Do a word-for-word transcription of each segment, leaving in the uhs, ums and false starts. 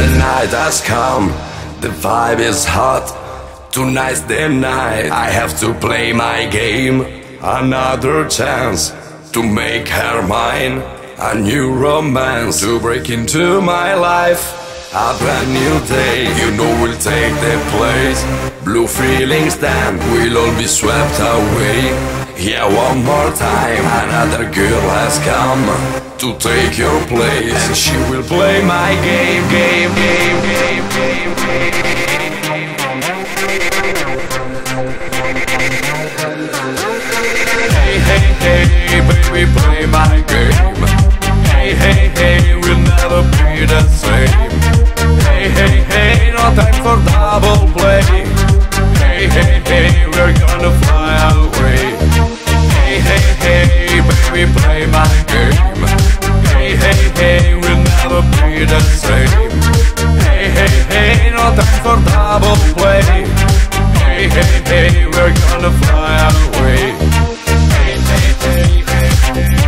night has come, the vibe is hot. Tonight's the night, I have to play my game. Another chance to make her mine. A new romance to break into my life. A brand new day, you know will take the place. Blue feelings then will all be swept away. Yeah, one more time, another girl has come to take your place. And she will play my game, game, game, game, game, game. Hey, hey, hey, baby, play my game. Hey, hey, hey, we'll never be the same. Hey, hey, hey, no time for double play. Hey, hey, hey, we're gonna fly away. Hey, hey, hey, baby, play my game. Hey, hey, hey, we'll never be the same. Hey, hey, hey, no time for double play. Hey, hey, hey, we're gonna fly away. Hey, hey, hey, hey, hey.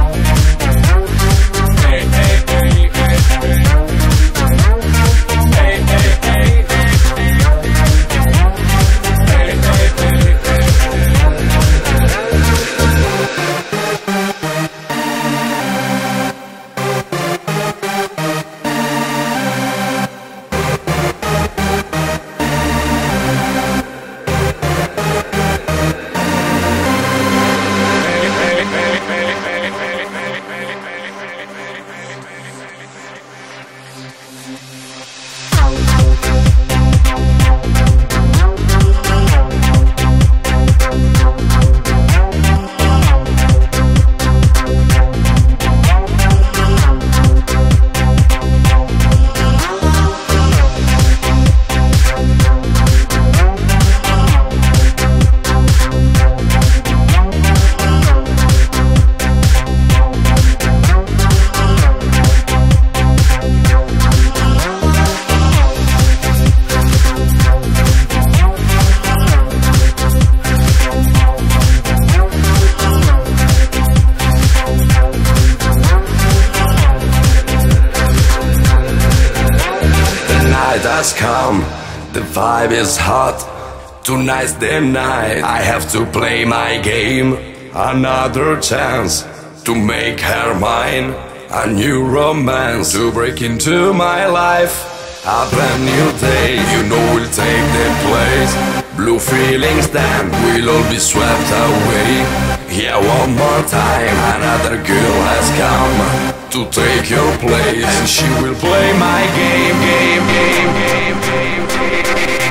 Has come, the vibe is hot. Tonight's the night, I have to play my game. Another chance to make her mine. A new romance to break into my life. A brand new day, you know will take the place. Blue feelings then will all be swept away. Yeah, one more time, another girl has come to take your place. And she will play my game, game, game, game, game, game.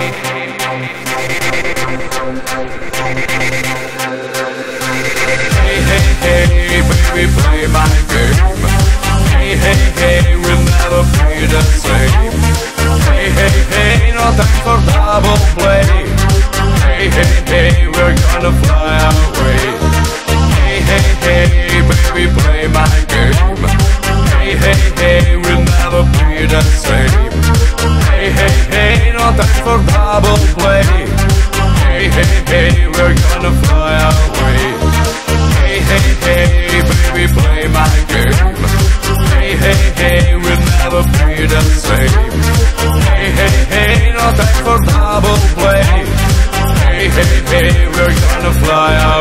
Hey, hey, hey, baby, play my game. Hey, hey, hey, we'll never be the same. Hey, hey, hey, no time for double play. Hey, hey, hey, we're gonna fly away. Hey, hey, hey, baby, play my game. Hey, hey, hey, we'll never be the same. Hey, hey, hey, no time for double play. Hey, hey, hey, we're gonna fly away. Hey, hey, hey, baby, play my game. Hey, hey, hey, we'll never be the same. Hey, hey, hey, no time for double play. Hey, hey, hey, we're gonna fly away.